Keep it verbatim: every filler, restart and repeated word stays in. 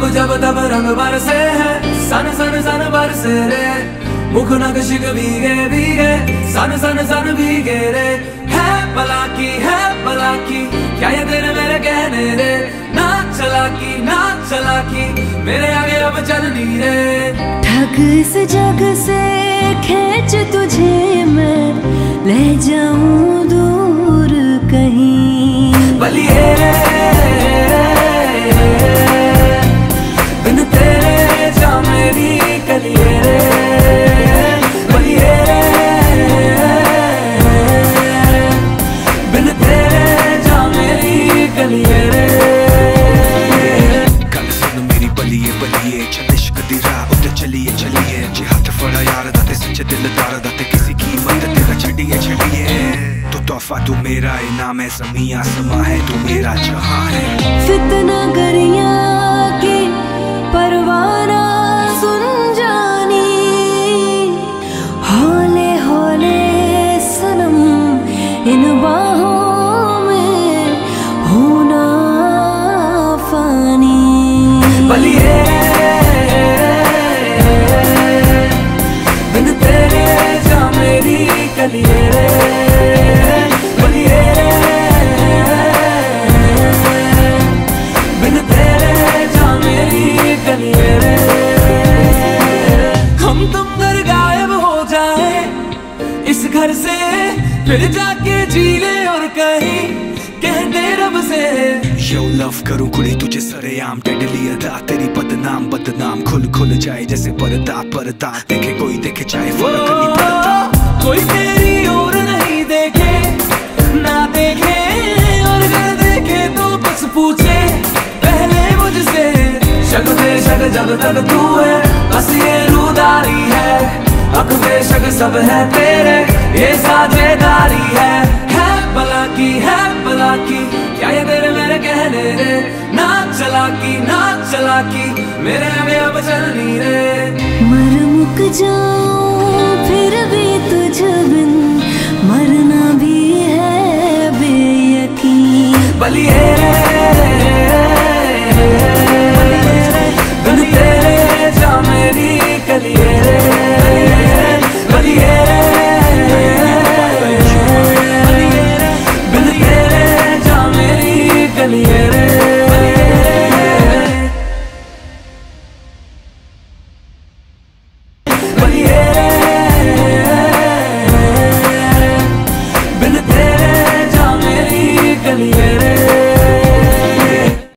जब तब रंग बरसे है, सन सन सन बरसे रे, मुख नक्शिक भीगे भीगे, सन सन सन भीगे रे। है भला की है भला की, क्या ये तेरे मेरे कहने रे, ना चला की ना चला की, मेरे आगे अब चलनी रे। ठग इस जग से खींच तुझे मैं, ले जाऊं दूर कहीं। बलिए रे बिन तेरे जा मेरी कलिए रे, बलिए रे बिन तेरे जा मेरी कलिए रे। गल सुन मेरी बलिए बलिए, चल इश्क दी राह उत्ते चलिए चलिए, जे हाथ फड़ा यार दा ते सच्चे दिलदार दा ते किसी कीमत तेरा छड़िए छड़िए। तू तोहफा तू मेरा इनाम है, ज़मीं आसमां है तू मेरा जहां है। फितना गरिया की परवाना सुन जानी, हौले हौले सनम इन बाहों में होना फानी। बलिए बिन तेरे जा मेरी कलिए रे, बलिए बिन तेरे जा मेरी कलिए रे। हम तुम घर गायब हो जाए इस घर से, फिर जाके जी ले और कहीं कह दे रब से। यो लव करूं कुड़ी तुझे सरेआम, टेडली अदा तेरी बदनाम बदनाम, खुल खुल जाए जैसे पर्दा पर्दा, देखे कोई देखे चाहे फर्क नहीं पड़ता। कोई तेरी ओर नहीं देखे ना देखे, और अगर देखे तो बस पूछे पहले मुझसे। शक बेशक जब तक तू है बस ये रूदारी है, हक बेशक सब है तेरे ये साझेदारी है। है भला की है भला की, क्या ये तेरे मेरे कहने रे, ना चला की ना चला की, मेरे आगे अब चलनी रे। मर मुक जाऊं फिर भी तुझ बिन, मरना भी है बेयकीन। बलिए बिन तेरे जा मेरी कलिए रे, बलिए बिन तेरे जा मेरी कलिए रे।